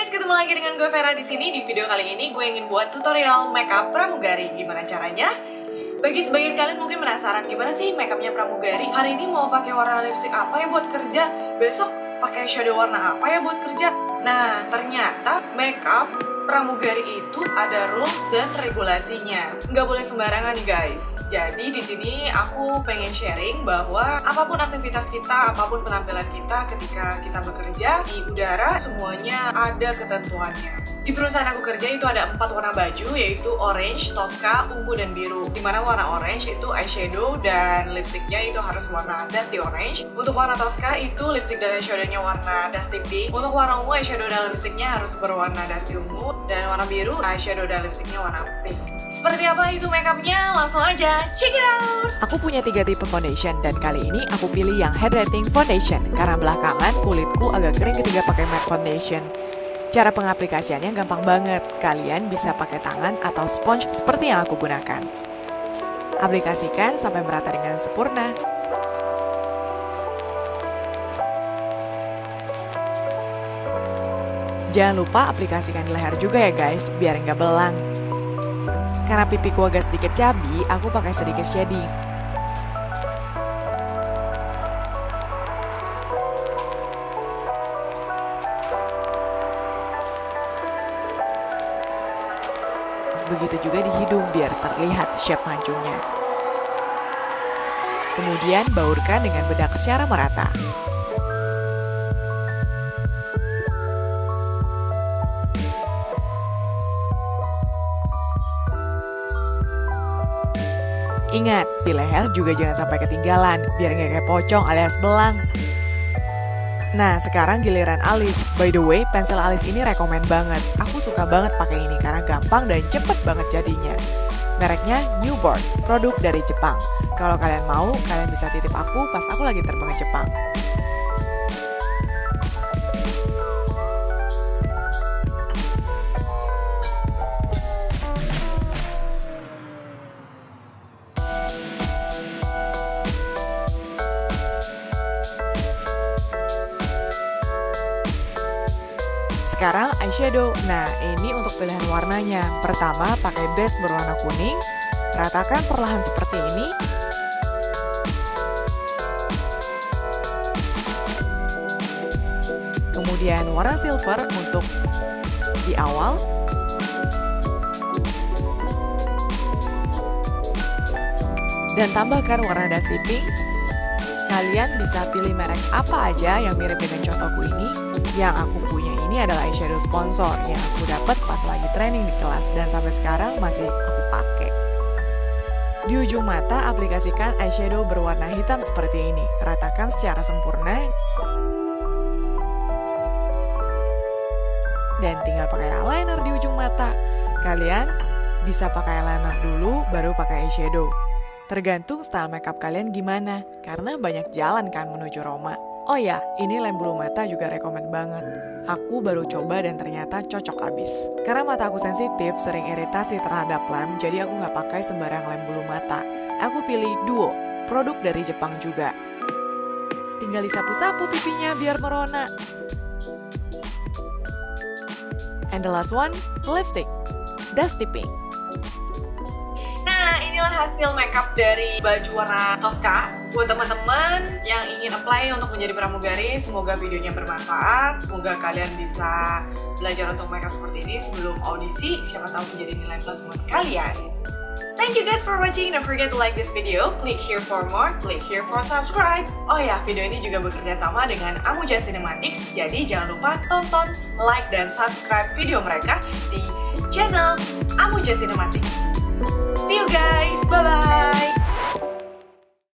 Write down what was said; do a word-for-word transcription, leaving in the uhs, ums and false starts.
guys, ketemu lagi dengan gue Vera di sini. Di video kali ini gue ingin buat tutorial makeup pramugari. Gimana caranya? Bagi sebagian kalian mungkin penasaran gimana sih makeupnya pramugari. Hari ini mau pakai warna lipstick apa ya buat kerja? Besok pakai shadow warna apa ya buat kerja? Nah, ternyata makeup pramugari itu ada rules dan regulasinya. Nggak boleh sembarangan nih guys. Jadi di sini aku pengen sharing bahwa apapun aktivitas kita, apapun penampilan kita ketika kita bekerja di udara, semuanya ada ketentuannya. Di perusahaan aku kerja itu ada empat warna baju, yaitu orange, tosca, ungu, dan biru. Dimana warna orange itu eyeshadow dan lipsticknya itu harus warna dusty orange. Untuk warna tosca itu lipstick dan eyeshadownya warna dusty pink. Untuk warna ungu, eyeshadow dan lipsticknya harus berwarna dusty ungu. Dan warna biru, eyeshadow dan lipsticknya warna pink. Seperti apa itu makeupnya? Langsung aja check it out! Aku punya tiga tipe foundation dan kali ini aku pilih yang hydrating foundation karena belakangan kulitku agak kering ketika pakai matte foundation. Cara pengaplikasiannya gampang banget, kalian bisa pakai tangan atau sponge seperti yang aku gunakan. Aplikasikan sampai merata dengan sempurna. Jangan lupa aplikasikan di leher juga ya guys, biar nggak belang. Karena pipiku agak sedikit cabi, aku pakai sedikit shading. Begitu juga di hidung biar terlihat shape mancungnya. Kemudian baurkan dengan bedak secara merata. Ingat, di leher juga jangan sampai ketinggalan, biar nggak kayak pocong alias belang. Nah, sekarang giliran alis. By the way, pensil alis ini rekomen banget. Aku suka banget pakai ini karena gampang dan cepet banget jadinya. Mereknya Newborn, produk dari Jepang. Kalau kalian mau, kalian bisa titip aku pas aku lagi terbang ke Jepang. Sekarang eyeshadow. Nah, ini untuk pilihan warnanya. Pertama, pakai base berwarna kuning. Ratakan perlahan seperti ini. Kemudian warna silver untuk di awal. Dan tambahkan warna dusty pink. Kalian bisa pilih merek apa aja yang mirip dengan contohku ini. Yang aku punya ini adalah eyeshadow sponsor yang aku dapat pas lagi training di kelas dan sampai sekarang masih aku pakai. Di ujung mata aplikasikan eyeshadow berwarna hitam seperti ini. Ratakan secara sempurna. Dan tinggal pakai eyeliner di ujung mata. Kalian bisa pakai eyeliner dulu baru pakai eyeshadow. Tergantung style makeup kalian gimana, karena banyak jalan kan menuju Roma. Oh ya, ini lem bulu mata juga rekomen banget. Aku baru coba dan ternyata cocok abis. Karena mata aku sensitif, sering iritasi terhadap lem, jadi aku nggak pakai sembarang lem bulu mata. Aku pilih Duo, produk dari Jepang juga. Tinggal disapu-sapu pipinya biar merona. And the last one, lipstick, dusty pink. Nah, inilah hasil makeup dari baju warna Tosca. Buat teman-teman yang ingin apply untuk menjadi pramugari, semoga videonya bermanfaat. Semoga kalian bisa belajar untuk makeup seperti ini sebelum audisi. Siapa tahu menjadi nilai plus buat kalian. Thank you guys for watching. Don't forget to like this video. Click here for more. Click here for subscribe. Oh ya, video ini juga bekerja sama dengan Amuja Cinematics. Jadi jangan lupa tonton, like, dan subscribe video mereka di channel Amuja Cinematics. See you guys, bye bye.